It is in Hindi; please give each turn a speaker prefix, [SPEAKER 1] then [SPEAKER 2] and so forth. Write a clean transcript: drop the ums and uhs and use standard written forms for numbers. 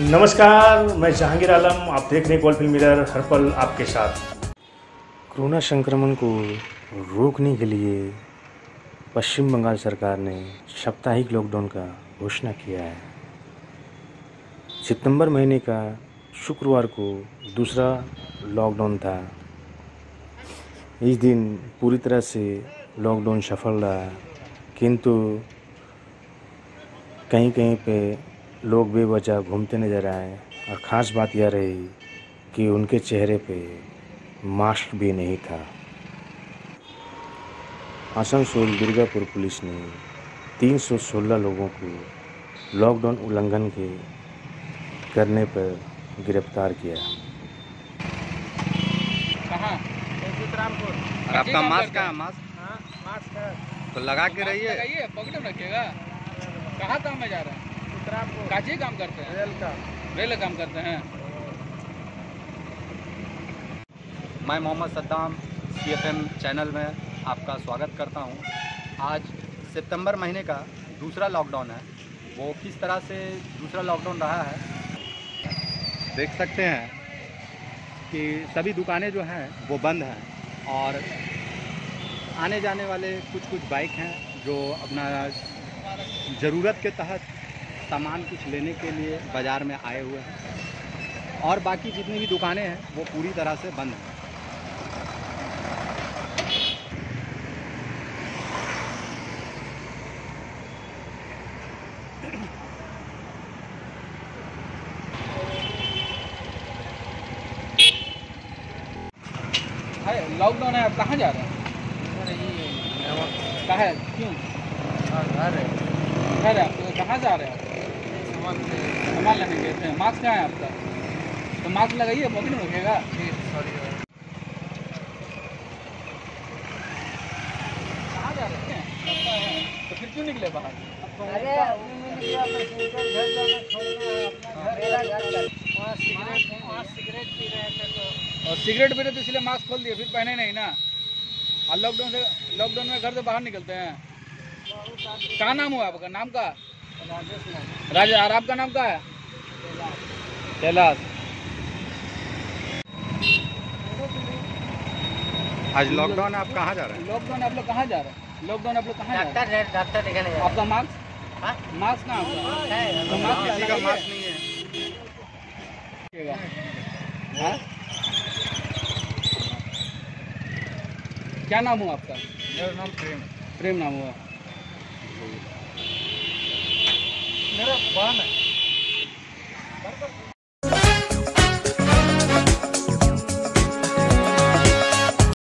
[SPEAKER 1] नमस्कार, मैं जहांगीर आलम। आप देख रहे हैं कॉल फिल्म मिरर, हर पल आपके साथ। कोरोना संक्रमण को रोकने के लिए पश्चिम बंगाल सरकार ने साप्ताहिक लॉकडाउन का घोषणा किया है। सितंबर महीने का शुक्रवार को दूसरा लॉकडाउन था। इस दिन पूरी तरह से लॉकडाउन सफल रहा, किंतु कहीं कहीं पे लोग बेवजह घूमते नजर आए और ख़ास बात यह रही कि उनके चेहरे पे मास्क भी नहीं था। आसनसोल दुर्गापुर पुलिस ने 316 लोगों को लॉकडाउन उल्लंघन के करने पर गिरफ्तार किया।
[SPEAKER 2] कहाँ?
[SPEAKER 3] और आपका मास्क कहाँ? मास्क तो लगा के रहिए।
[SPEAKER 2] लगाइए, पॉकेट में रखिएगा। कहाँ काम में जा रहे हैं? काजी काम करते हैं? रेल काम करते हैं।
[SPEAKER 3] मैं मोहम्मद सद्दाम CFM चैनल में आपका स्वागत करता हूं। आज सितंबर महीने का दूसरा लॉकडाउन है। वो किस तरह से दूसरा लॉकडाउन रहा है देख सकते हैं कि सभी दुकानें जो हैं वो बंद हैं और आने जाने वाले कुछ बाइक हैं जो अपना ज़रूरत के तहत सामान कुछ लेने के लिए बाज़ार में आए हुए हैं और बाकी जितनी भी दुकानें हैं वो पूरी तरह से बंद हैं।
[SPEAKER 2] लॉकडाउन है, आप कहाँ जा रहे हैं? कहाँ है? क्यों? घर है आपको? कहाँ जा रहे हैं? सामान लेने गए थे। मास्क कहाँ है आपका? तो मास्क लगाइए, पॉकेट में रखिएगा। कहाँ जा रहे हैं? तो फिर क्यों निकले बाहर? सिगरेट पी रहे थे तो, और सिगरेट पी रहे तो इसलिए मास्क खोल दिए, फिर पहने नहीं ना। और लॉकडाउन में घर से बाहर निकलते हैं। क्या नाम हुआ आपका? नाम का? राजा। और आपका नाम क्या है? कैलाश।
[SPEAKER 3] आज लॉकडाउन आप कहाँ जा रहे हैं?
[SPEAKER 2] लॉकडाउन आप लोग कहाँ जा रहे हैं? लॉकडाउन आप लोग कहाँ जा रहे हैं?
[SPEAKER 4] डॉक्टर दिखाने जा रहे
[SPEAKER 2] आपका मास्क? मास्क कहाँ आपका? तो मास्क
[SPEAKER 3] किसी का मास्क नहीं है।
[SPEAKER 2] हाँ? क्या नाम हुआ आपका?
[SPEAKER 4] मेरा नाम
[SPEAKER 2] प्रेम नाम हुआ।
[SPEAKER 4] मेरा बहन है।